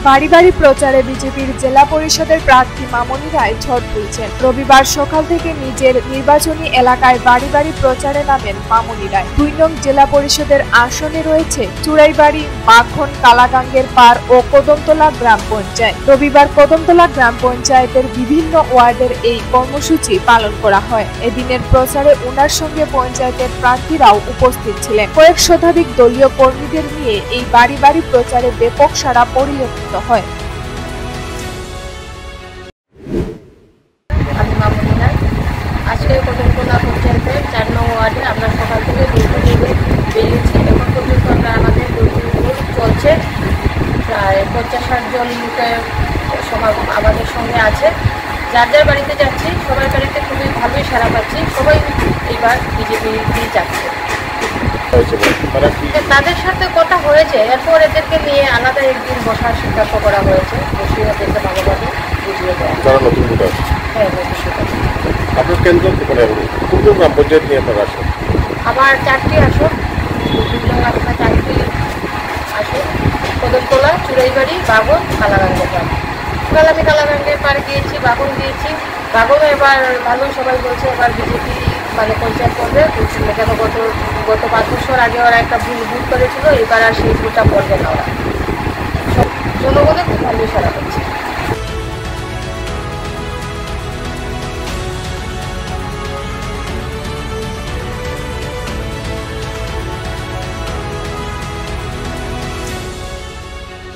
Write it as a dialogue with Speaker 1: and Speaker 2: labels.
Speaker 1: বাড়ি বাড়ি প্রচারে বিজেপির জেলা পরিষদের প্রার্থী মামনি রায় ঝড় তুলছেন। রবিবার সকাল থেকে নিজের নির্বাচনী এলাকায় বাড়ি বাড়ি প্রচারে নামেন মামনি রায়। ২ নং জেলা পরিষদের আসনে রয়েছে চুড়াইবাড়ি, মাখন, কালাগাঙ্গের পার ও কদমতলা গ্রাম পঞ্চায়েত। রবিবার কদমতলা গ্রাম পঞ্চায়েতের বিভিন্ন ওয়ার্ডের এই কর্মসূচি পালন করা হয়। এদিনের প্রচারে ওনার সঙ্গে পঞ্চায়েতের প্রার্থীরাও উপস্থিত ছিলেন। কয়েক শতাধিক দলীয় কর্মীদের নিয়ে এই বাড়ি বাড়ি প্রচারে ব্যাপক সাড়া পরিলক্ষিত হয়।
Speaker 2: আমি মামনি রায়। আজকে কদমতলা পঞ্চায়েতের ৪ নং ওয়ার্ডে আমরা সকাল থেকে বেরিয়েছি। এখন পর্যন্ত আমাদের চলছে। প্রায় ৫০-৬০ জন লোকের সমাগম আমাদের সঙ্গে আছে। যার যার বাড়িতে যাচ্ছি, সবার বাড়িতে খুবই ভালোই সাড়া পাচ্ছি। সবাই এইবার বিজেপি যাচ্ছে। তাদের সাথে কথা হয়েছে, এরপর এদেরকে নিয়ে আলাদা একদিন বসার সিদ্ধান্ত করা হয়েছে। বসিয়ে ওদেরকে ভালোভাবে বুঝিয়ে দেওয়া। হ্যাঁ,
Speaker 3: আপনার কেন্দ্র কোন গ্রাম পঞ্চায়েত নিয়ে আপনার আসেন?
Speaker 2: আমার 4টি আসন, আপনার 4টি আসন: কদমতলা, চুড়াইবাড়ি, বাগন, কালাগাঙ্গের পার। এবার আমি কালাগাঙ্গের পার গিয়েছি, বাগন গিয়েছি। বাগনও এবার ভালোই সবাই বলছে এবার বিজেপি পঞ্চায়েত করবে। কেন গত 5 বছর আগে ওরা একটা ভুল করেছিল, এবার আর সেই ভুলটা করবে না ওরা। জনগণে খুব ভালোই সারা করছে।